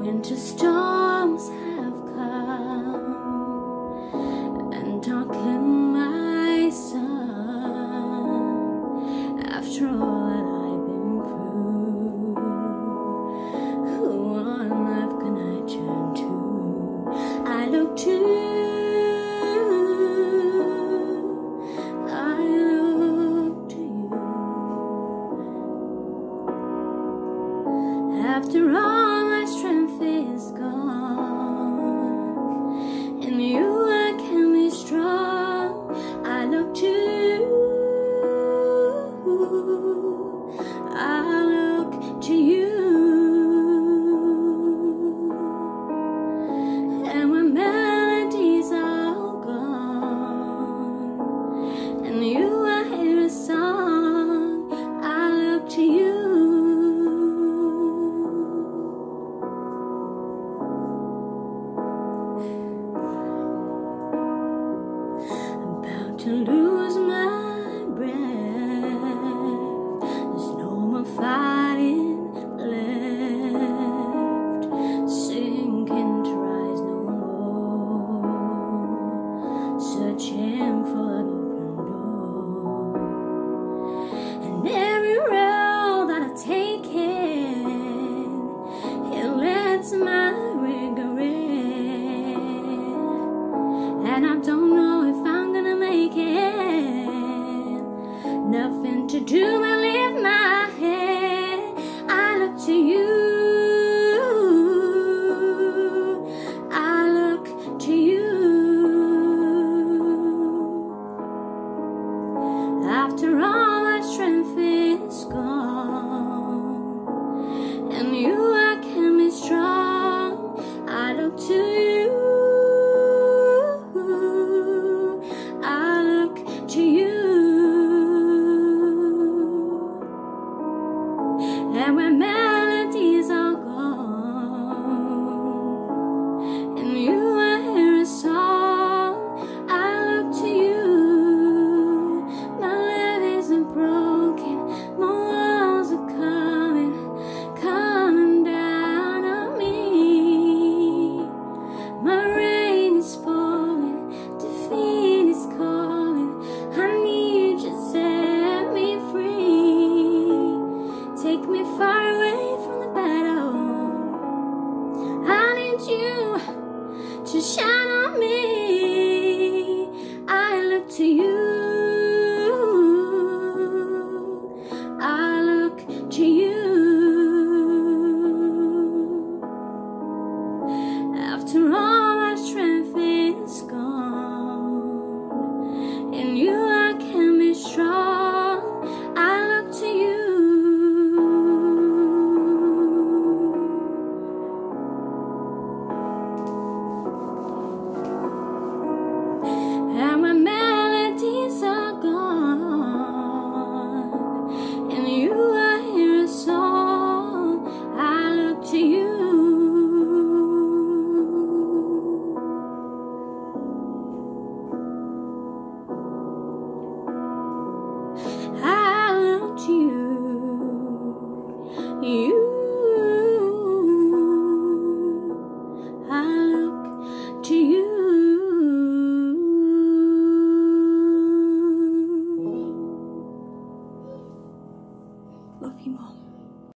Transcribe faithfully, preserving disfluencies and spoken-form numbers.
Winter storms have come and darkened my sun. After all that I've been through, who on earth can I turn to? I look to you, I look to you. After all my strength is gone, in you I can be strong. I look to you, I look to you. And when melodies are all gone, and you I hear a song, I look to you. To lose my breath, there's no more fighting left, sinking to rise no more, searching for an open door. And every road that I take in, it lets my regret, and I don't know if I'm gonna make it. Nothing to do but lift my head. I look to you, I look to you. After all my strength is gone, and you I can be strong, I look to you, I look to you. And when melodies are gone, and you I hear a song, I look to you. My levees are broken, my walls are coming, coming down on me. My rain is falling, defeat is calling. I need you to set me free. Take me far away from the battle. I need you to shine on me.